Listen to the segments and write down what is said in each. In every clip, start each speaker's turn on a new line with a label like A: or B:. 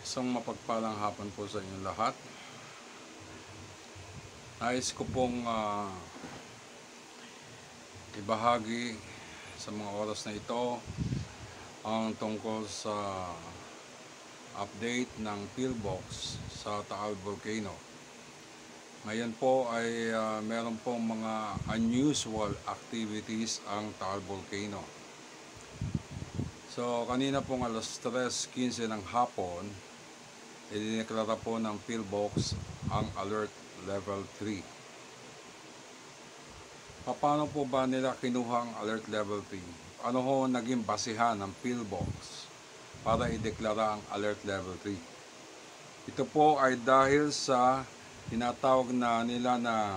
A: Isang mapagpalang hapon po sa inyong lahat. Nais ko pong ibahagi sa mga oras na ito ang tungkol sa update ng pillbox sa Taal Volcano. Ngayon po ay meron pong mga unusual activities ang Taal Volcano. So kanina pong alas 3:15 ng hapon, idineklara po ng pillbox ang alert level 3. Paano po ba nila kinuha ang alert level 3? Ano ho naging basihan ng pillbox para ideklara ang alert level 3? Ito po ay dahil sa tinatawag na nila na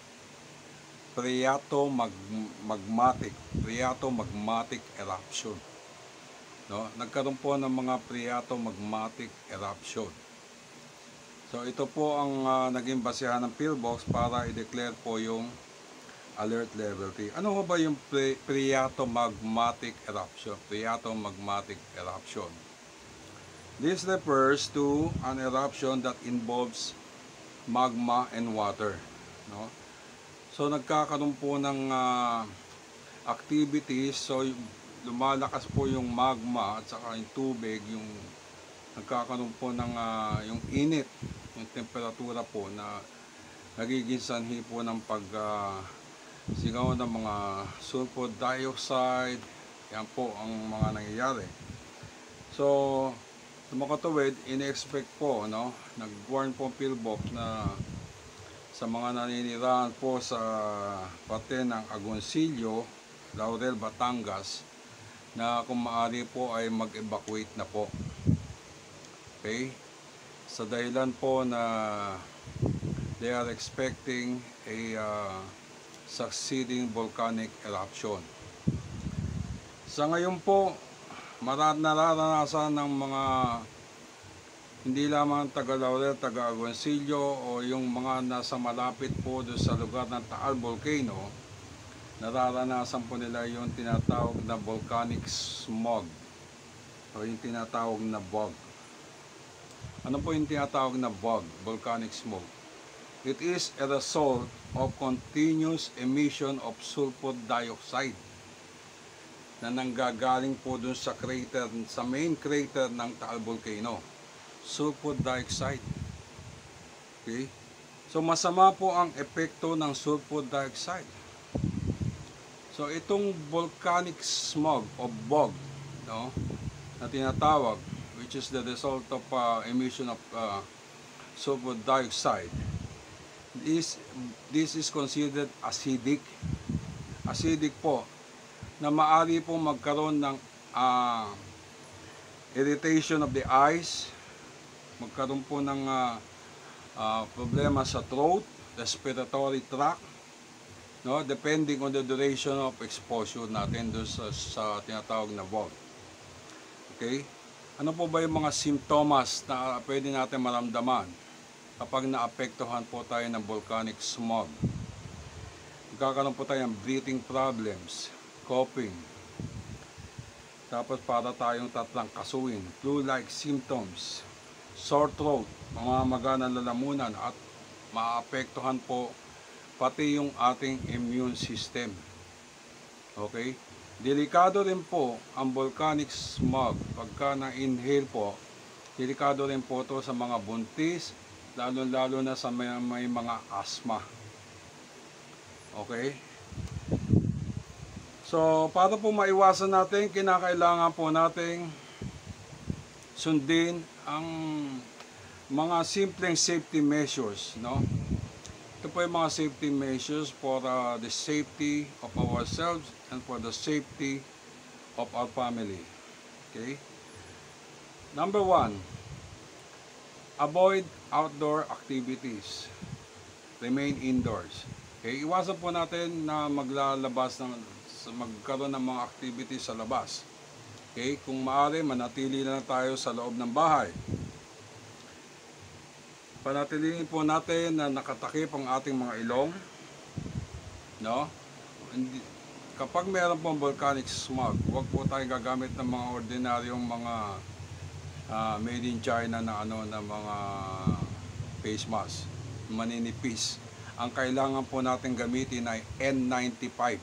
A: phreatomagmatic eruption. No? Nagkaroon po ng mga phreatomagmatic eruption. So ito po ang naging basihan ng pillbox para i-declare po yung alert level 3. Ano ho ba yung phreatomagmatic eruption? Phreatomagmatic eruption. This refers to an eruption that involves magma and water. No? So nagkakaroon po ng activities, so lumalakas po yung magma at saka yung tubig, yung nagkakaroon po ng yung init, yung temperatura po na nagiging sanhi po ng pagsigaw ng mga sulfur dioxide. Yan po ang mga nangyayari. So tumakatuwid, in-expect po, no? Nag-warn po pillbox na sa mga naninirahan po sa parte ng Agoncillo, Laurel, Batangas, na kung maaari po ay mag-evacuate na po. Okay? Sa dahilan po na they are expecting a succeeding volcanic eruption. Sa ngayon po, nararanasan ng mga hindi lamang taga Laurel, taga Agoncillo o yung mga nasa malapit po doon sa lugar ng Taal Volcano, nararanasan po nila yung tinatawag na volcanic smog o yung tinatawag na VOG. Ano po yung tinatawag na VOG, volcanic smog? It is a result of continuous emission of sulfur dioxide na nanggagaling po dun sa crater, sa main crater ng Taal Volcano. Sulfur dioxide. Okay? So masama po ang epekto ng sulfur dioxide. So itong volcanic smog o VOG, no, na tinatawag, which is the result of emission of sulfur dioxide, this is considered acidic. Acidic po, na maaari po magkaroon ng irritation of the eyes, magkaroon po ng problema sa throat, respiratory tract, no, depending on the duration of exposure natin doon sa tinatawag na VOG. Okay? Ano po ba yung mga simptomas na pwede natin maramdaman kapag naapektuhan po tayo ng volcanic smog? Magkakaroon po tayo ng breathing problems, coughing, tapos para tayong tatlangkasuin, flu-like symptoms, sore throat, mamamaga ng lalamunan, at maapektuhan po pati yung ating immune system. Okay? Delikado rin po ang volcanic smog. Pagka na-inhale po, delikado rin po ito sa mga buntis, lalo na sa may mga asthma. Okay? So, para po maiwasan natin, kinakailangan po nating sundin ang mga simpleng safety measures, no? Ito po yung mga safety measures for the safety of ourselves and for the safety of our family. Okay? Number 1, avoid outdoor activities. Remain indoors. Okay? Iwasan po natin na magkaroon ng mga activities sa labas. Okay? Kung maaari, manatili na tayo sa loob ng bahay. Panatilihin po natin na nakatakip ang ating mga ilong, no? Kapag mayroon pong volcanic smog, huwag po tayo gagamit ng mga ordinaryong mga made in China na na mga face mask, maninipis. Ang kailangan po natin gamitin ay N95.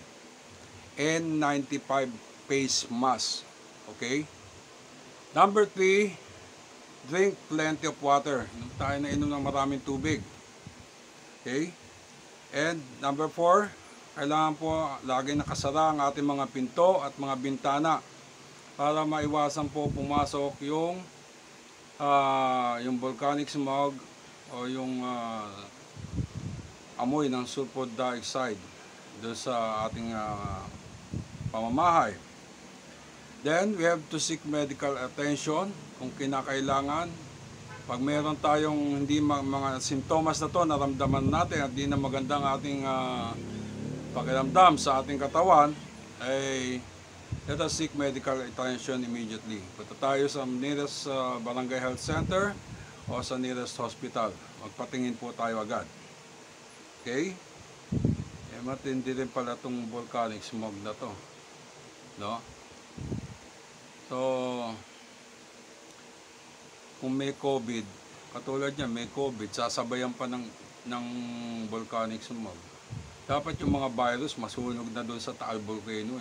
A: N95 face mask. Okay? Number 3, drink plenty of water. Inom tayo na inom ng maraming tubig. Okay? And number 4, kailangan po lagi nakasara ang ating mga pinto at mga bintana para maiwasan po pumasok yung volcanic smog o yung amoy ng sulfur dioxide doon sa ating pamamahay. Then we have to seek medical attention kung kinakailangan. Pag meron tayong hindi mga sintomas na to naramdaman natin at di na magandang ating pakiramdam sa ating katawan, ay let us seek medical attention immediately. Punta tayo sa nearest barangay health center o sa nearest hospital. Magpatingin po tayo agad. Okay? Matindi rin pala itong volcanic smog na to. No? So, kung may COVID, katulad niya, may COVID, sasabayan pa ng volcanic smog. Dapat yung mga virus masunog na doon sa Taal Volcano.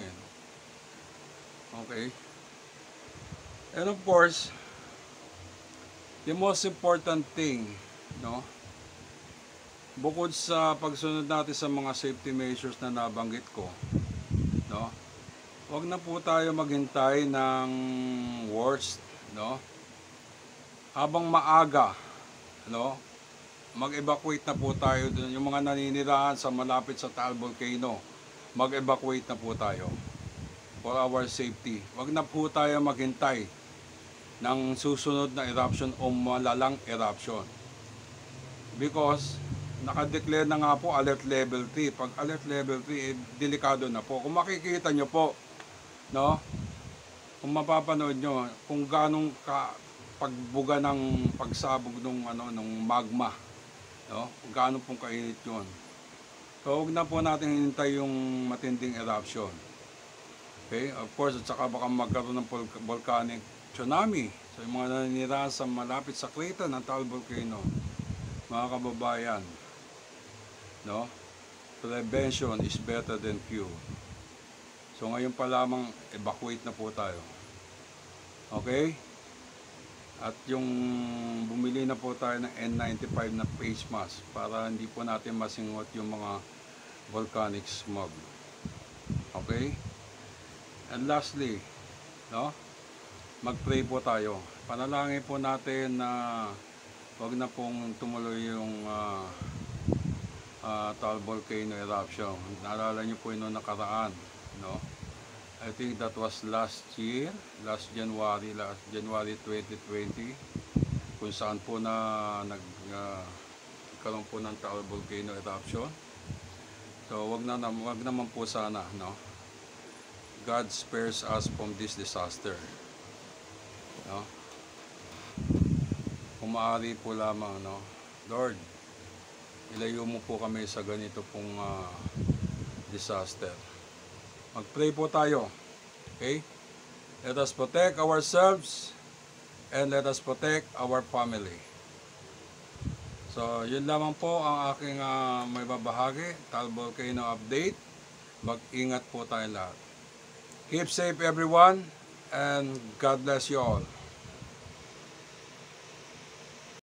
A: Okay? And of course, the most important thing, no? Bukod sa pagsunod natin sa mga safety measures na nabanggit ko, no? Huwag na po tayo maghintay ng worst, no? Habang maaga, no? Mag-evacuate na po tayo dun. Yung mga naninirahan sa malapit sa Taal Volcano, mag-evacuate na po tayo for our safety. Huwag na po tayo maghintay ng susunod na eruption o malalang eruption. Because naka-declare na nga po alert level 3. Pag alert level 3, delikado na po. Kung makikita nyo po, no? Kung mapapanood nyo, kung ganong pagbuga ng pagsabog ng magma, no? Kung gaano pong kainit yun. So, huwag na po natin hinintay yung matinding eruption. Okay? Of course, at saka baka magkaroon ng volcanic tsunami. So, yung mga naninirahan sa malapit sa crater ng Taal Volcano, mga kababayan, no? Prevention is better than cure. So, ngayon pa lamang, evacuate na po tayo. Okay? At yung bumili na po tayo ng N95 na face mask para hindi po natin masingot yung mga volcanic smog. Okay? And lastly, no? Mag-pray po tayo. Panalangin po natin na wag na pong tumuloy yung Taal Volcano eruption. Naalala niyo po yung nakaraan, no? I think that was last year, last January 2020, kung saan po na nagkaroon po ng Taal Volcano eruption. So wag naman po sana, no? God spares us from this disaster. No? Kung maaari po lamang, no? Lord, ilayo mo po kami sa ganito pong disaster. Mag-pray po tayo. Okay? Let us protect ourselves and let us protect our family. So, yun lamang po ang aking may babahagi. Taal Volcano update. Mag-ingat po tayo lahat. Keep safe everyone and God bless you all.